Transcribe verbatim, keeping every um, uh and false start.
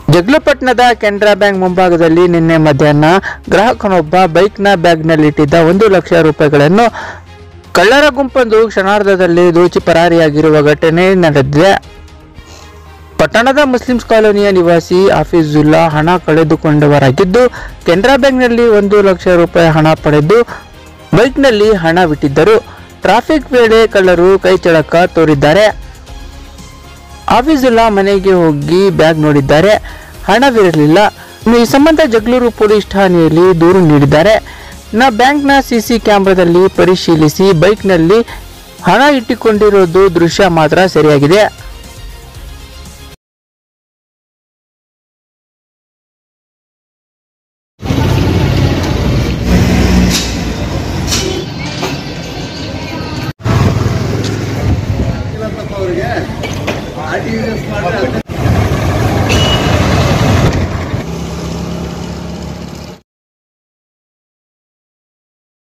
ಜಗಳೂಪಟ್ಟಣದ Canara bank ಮುಂಭಾಗದಲ್ಲಿ ನಿನ್ನೆ ಮಧ್ಯಾಹ್ನ ಗ್ರಾಹಕನೊಬ್ಬ ಬೈಕ್ನ ಬ್ಯಾಗ್ನಲ್ಲಿಟ್ಟಿದ್ದ ಒಂದು ಲಕ್ಷ ರೂಪಾಯಿಗಳನ್ನು ಕಳ್ಳರ ಗುಂಪೊಂದು ಕ್ಷಣಾರ್ಧದಲ್ಲಿ ದೋಚಿ ಪರಾರಿಯಾಗಿರುವ ಘಟನೆ ನಡೆದಿದೆ. ಪಟ್ಟಣದ ಮುಸ್ಲಿಮ್ಸ್ ಕಾಲೋನಿಯ ನಿವಾಸಿ ಹಫೀಜುಲ್ಲಾ ಹಣ ಕಳೆದುಕೊಂಡವರಾಗಿದ್ದು, ಕೆನರಾ ಬ್ಯಾಂಕ್ನಲ್ಲಿ ಒಂದು ಲಕ್ಷ ರೂಪಾಯಿ ಹಣ ಪಡೆದು ಬೈಕ್ನಲ್ಲಿ ಹಣವಿಟ್ಟಿದ್ದರು. ಟ್ರಾಫಿಕ್ ವೇಳೆ ಕಳ್ಳರು ಕೈಚಳಕ ತೋರಿದ್ದಾರೆ. ಹಫೀಜುಲ್ಲಾ ಮನೆಗೆ ಹೋಗಿ ಬ್ಯಾಗ್ ನೋಡಿದ್ದಾರೆ, ಹಣವಿರಲಿಲ್ಲ. ಈ ಸಂಬಂಧ ಜಗಳೂರು ಪೊಲೀಸ್ ಠಾಣೆಯಲ್ಲಿ ದೂರು ನೀಡಿದ್ದಾರೆ. ನ ಬ್ಯಾಂಕ್ನ ಸಿಸಿ ಕ್ಯಾಮೆರಾದಲ್ಲಿ ಪರಿಶೀಲಿಸಿ ಬೈಕ್ನಲ್ಲಿ ಹಣ ಇಟ್ಟುಕೊಂಡಿರೋದು ದೃಶ್ಯ ಮಾತ್ರ ಸರಿಯಾಗಿದೆ.